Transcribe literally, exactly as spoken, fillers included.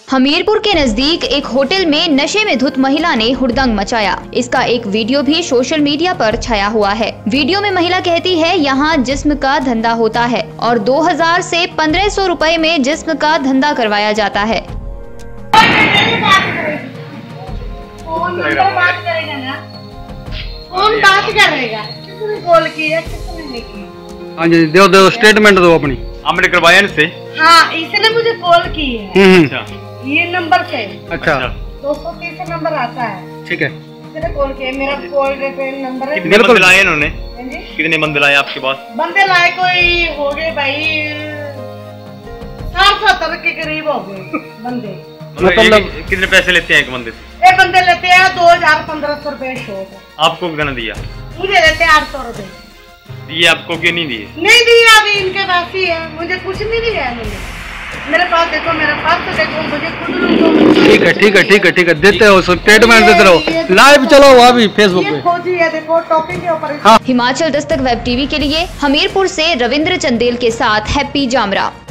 हमीरपुर के नजदीक एक होटल में नशे में धुत महिला ने हुड़दंग मचाया। इसका एक वीडियो भी सोशल मीडिया पर छाया हुआ है। वीडियो में महिला कहती है, यहाँ जिस्म का धंधा होता है और दो हज़ार से पंद्रह सौ रुपए में जिस्म का धंधा करवाया जाता है। फोन बात करेगा ना, फोन बात करेगा, किसने कॉल की है, किसने नहीं की। हाँ जी, दो दो स्टेटमेंट दो अपनी। हमने करवाया इनसे। हाँ, इसने मुझे कॉल की है। अच्छा। ये नंबर से। अच्छा। दो सौ तीस नंबर आता है। ठीक है। इसने कॉल किया, मेरा कॉल नंबर है। कितने बंदे लाए इन्होंने? कितने बंदे लाए आपके पास? बंदे लाए कोई हो गए भाई साठ सत्तर के करीब हो गए बंदे। मतलब कितने पैसे लेते हैं एक बंदे से? एक बंदे लेते हैं दो हजार पंद्रह सौ रूपए शॉट। आपको कितना दिया? मुझे देते हैं आठ सौ रूपए। दिए आपको क्यों नहीं दिए? नहीं दिया, अभी इनके पास ही है, मुझे कुछ नहीं दिया है। मुझे मेरे पास देखो, मेरे पास तो देखो, मुझे खुद। ठीक है ठीक है ठीक है ठीक है देते हो, स्टेटमेंट देते रहो। लाइव चलो अभी फेसबुक पे खोजी है, देखो टॉपिक के ऊपर। हाँ। हिमाचल दस्तक वेब टीवी के लिए हमीरपुर से रविंद्र चंदेल के साथ हैप्पी जामरा।